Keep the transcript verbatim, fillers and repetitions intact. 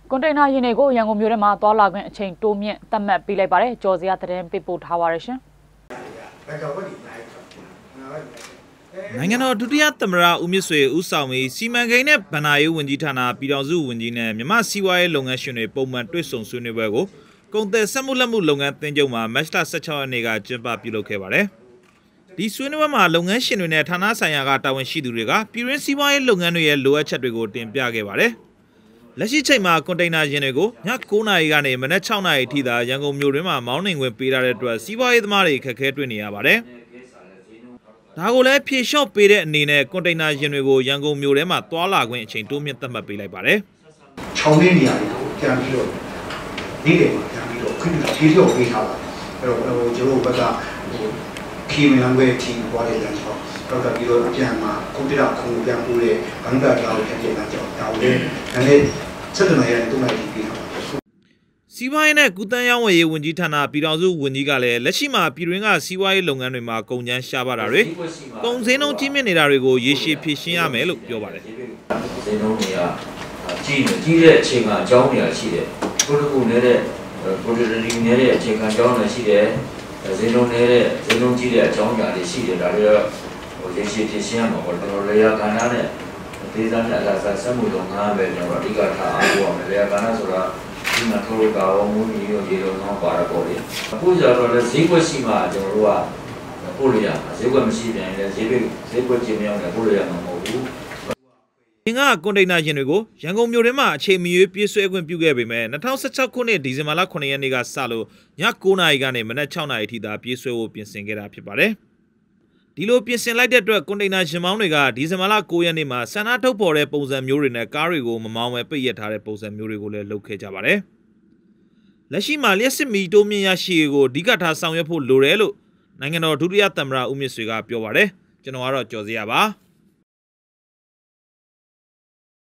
ကွန်တိန်နာယာဉ်တွေကိုရန်ကုန်မြို့ထဲမှာသွားလာခွင့်အချိန်တိုးမြင့်သတ်မှတ်ပေးလိုက်ပါတယ်ကြော်စရာသတင်းပေးပို့ထားပါရရှင်နိုင်ငံတော်ဒုတိယသမ္မတဦးမြင့်ဆွေဦးဆောင်ပြီးစီမံကိန်းနဲ့ဗဏ္ဍာရေးဝန်ကြီးဌာနပြည်ထောင်စုဝန်ကြီးနဲ့မြန်မာစီးပွားရေးလုပ်ငန်းရှင်တွေပုံမှန်တွေ့ဆုံဆွေးနွေးပွဲကိုကုန်သည်စက်မှုလက်မှုလုပ်ငန်းသင်းချုပ်မှာမတ်လဆယ့်၆ရက်နေ့ကကျင်းပပြုလုပ်ခဲ့ပါတယ်ဒီဆွေးနွေးပွဲမှာလုပ်ငန်းရှင်တွေနဲ့ဌာနဆိုင်ရာကတာဝန်ရှိသူတွေကပြည်တွင်းစီးပွားရေးလုပ်ငန်းတွေရဲ့လိုအပ်ချက်တွေကိုတင်ပြခဲ့ပါတယ်လက်ရှိချိန်မှာကွန်တိန်နာယာဉ်တွေကိုည၉နာရီကနေမနက်၆နာရီထိသာရန်ကုန်မြို့တွင်းမှာမောင်းနှင်ခွင့်ပေးထားတဲ့အတွက်စီးပွားရေးသမားတွေခက်ခဲတွေ့နေရပါတယ်ဒါကိုလည်းဖြေလျှော့ပေးတဲ့အနေနဲ့ကွန်တိန်နာယာဉ်တွေကိုရန်ကုန်မြို့ထဲမှာသွားလာခွင့်အချိန်တိုးမြင့်သတ်မှတ်ပေးလိုက်ပါတယ်။ချောင်းလေးနေရာတွေကိုပြန်ပြီးတော့နေ့လယ်မှာပြန်ပြီးတော့ခွင့်ပြုဖြေလျှော့ပေးထားပါတယ်။အဲ့တော့ကျွန်တော်တို့ဘက်ကဟိုခီမလန်ဝဲတီပေါ်တဲ့လမ်းကြောင်းတော့ပြီးတော့အပြန်မှာကွန်ပျူတာခုံပြန်ပို့တဲ့ဘန်ကာကြောင်းပြန်ပြန်လမ်းကြောင်းဒါကိုလည်းဒါနဲ့ဆက်သွယ်ရတဲ့တုံးလိုက်ပြီးထားပါတယ်။စီးပွားရေးနဲ့ကုသရေးဝန်ကြီးဝန်ကြီးဌာနပြည်ထောင်စုဝန်ကြီးကလည်းလက်ရှိမှာပြည်တွင်းကစီးပွားရေးလုပ်ငန်းတွေမှာကုန်ကျန်းရှားပါတာတွေကုန်စည်နှုန်းကြီးမြင့်နေတာတွေကိုရေရှည်ဖြေရှင်းရမယ်လို့ပြောပါတယ်။စည်နှုန်းတွေကကြီးကြီးတဲ့အချိန်ကအကြောင်းတွေရှိတယ်။ကိုလိုကိုနေတဲ့ကိုလိုရီနေတဲ့အချိန်ကအကြောင်းတွေရှိတယ်။စည်နှုန်းနေတဲ့စည်နှုန်းကြီးတဲ့အကြောင်းအရာတွေရှိတယ်ဒါတွေတော့ဟိုရေရှည်ဖြေရှင်းရမှာပေါ့တော်တော်လေးရကဏ္ဍနဲ့ဒေသနဲ့အလားစားစက်မှုလုပ်ငန်းပဲကျွန်တော်အဓိကထားအားကိုရမယ်လေကဏ္ဍဆိုတာဒီမှာထိုးကောင်းမှုမျိုးရေလုံးတော့ပါတော့လေအခုကျတော့လည်းဈေးကွက်ရှိမှကျွန်တော်တို့ကပို့လို့ရမှာဈေးကွက်မရှိပြန်ရင်လည်းဈေးပိတ်ဈေးကွက်ချင်းမြောင်းတယ်ပို့လို့ရမှာမဟုတ်ဘူးအင်္ဂါကွန်တိန်နာယာဉ်တွေကိုရန်ကုန်မြို့ထဲမှာအချိန်မရွေးပြေးဆွဲခွင့်ပြုခဲ့ပေမဲ့၂၀၁၆ခုနှစ်ဒီဇင်ဘာလခုနှစ်ရက်နေ့ကစလို့ည၉နာရီကနေမနက်၆နာရီထိသာပြေးဆွဲဖို့ပြင်ဆင်ခဲ့တာဖြစ်ပါတယ်ဒီလိုပြင်ဆင်လိုက်တဲ့အတွက်ကွန်တိန်နာယာဉ်မောင်းတွေကဒီဇင်ဘာလ၉ရက်နေ့မှာဆန္ဒထုတ်ဖော်တဲ့ပုံစံမျိုးတွေနဲ့ကားတွေကိုမမောင်းပဲပိတ်ရထားတဲ့ပုံစံမျိုးတွေကိုလည်းလုပ်ခဲ့ကြပါတယ်လက်ရှိမှာလျှက်စစ်မီတိုးမြင့်ရရှိရေးကိုအဓိကထားဆောင်ရွက်ဖို့လိုတယ်လို့နိုင်ငံတော်ဒုတိယသမ္မတဦးမြင့်ဆွေကပြောပါတယ်ကျွန်တော်ကတော့ကြော်စရာပါ